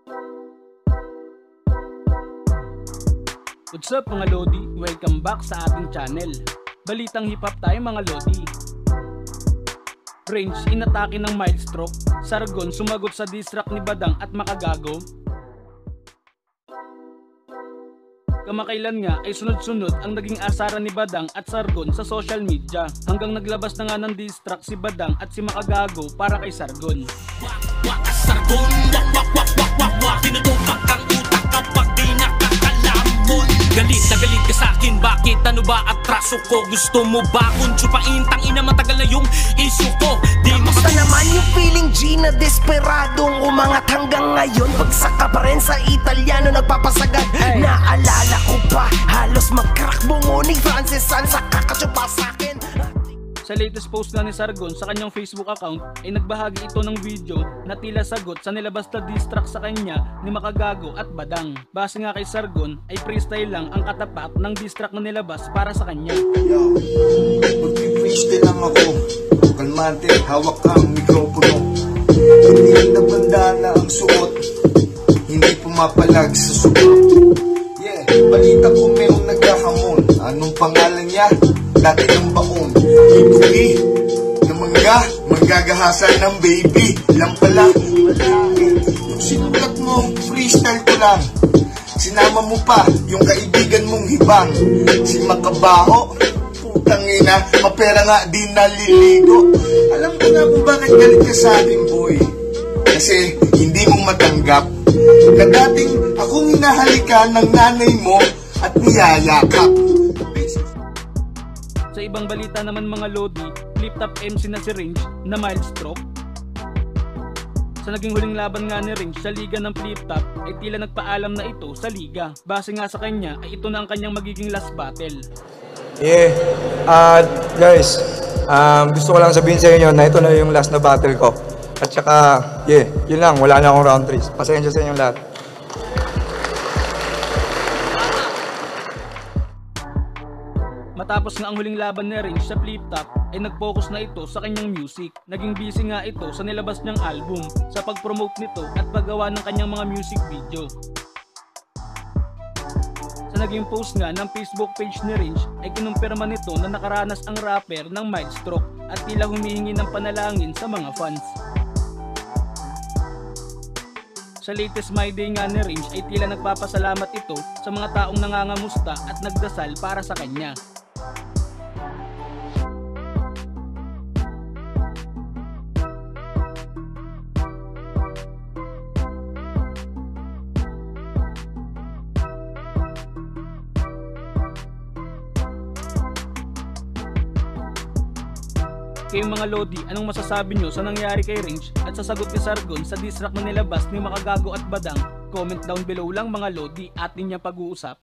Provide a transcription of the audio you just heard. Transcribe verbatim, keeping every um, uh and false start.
What's up mga Lodi? Welcome back sa ating channel. Balitang hip hop tayo mga Lodi. Range inatake ng Mildstroke. Sargon sumagot sa diss track ni Badang at Makagago. Kamakailan nga ay sunod-sunod ang naging asaran ni Badang at Sargon sa social media, hanggang naglabas na nga ng diss track si Badang at si Makagago para kay Sargon. Wak wak Sargon, wak wak wak wak wak wak, tinutupak ang utak kapag di nakakalamon. Galit na galit ka sa'kin, bakit? Ano ba atraso ko? Gusto mo ba kung tsupain? Tangina matagal na yung issue ko. Di Kamusta naman yung feeling G na desperadong umangat hanggang ngayon? Bagsak ka pa rin sa Italiano nagpapasagad. Hey. Naalala ko pa, halos mag-crack bungo ni Francis San sa kakatsupa sa'kin. Sa latest post nga ni Sargon sa kanyang Facebook account ay nagbahagi ito ng video na tila sagot sa nilabas na diss track sa kanya ni Makagago at Badang. Base nga kay Sargon ay freestyle lang ang katapat ng diss track na nilabas para sa kanya. Yo, mag-freestyle lang ako. Kalmante, hawak ang mikropono. Hindi na bandana ang suot, hindi pumapalag sa suot. Yeah, balita ko mayroong nagkahamon. Anong pangalan niya? Dati ng baon. Ibuki na mangga, manggagahasan ng baby. Lang pala, yung sinulat mo, freestyle ko lang. Sinama mo pa yung kaibigan mong hibang. Si Makabaho, putang ina, mapera nga di naliligo. Alam ko nga kung bakit galit ka sa akin, boy. Kasi hindi mo matanggap na dating akong hinahalikan ng nanay mo at niyayakap. Sa ibang balita naman mga Lodi, flip top M C na si Range na Mildstroke. Sa naging huling laban nga ni Range sa liga ng flip top ay tila nagpaalam na ito sa liga. Base nga sa kanya ay ito na ang kanyang magiging last battle. Yeah, uh, guys, um, gusto ko lang sabihin sa inyo na ito na yung last na battle ko. At saka, yeah, yun lang, wala na akong round three. Pasensya sa inyong lahat. Matapos nga ang huling laban ni Range sa flip top ay nag-focus na ito sa kanyang music. Naging busy nga ito sa nilabas niyang album, sa pag-promote nito at paggawa ng kanyang mga music video. Sa naging post nga ng Facebook page ni Range ay kinumpirma nito na nakaranas ang rapper ng Mildstroke at tila humihingi ng panalangin sa mga fans. Sa latest My Day nga ni Range ay tila nagpapasalamat ito sa mga taong nangangamusta at nagdasal para sa kanya. Kayong mga Lodi, anong masasabi nyo sa nangyari kay Range at sa sagot ni Sargon sa diss track na nilabas ni Makagago at Badang? Comment down below lang mga Lodi, atin niyang pag-uusap.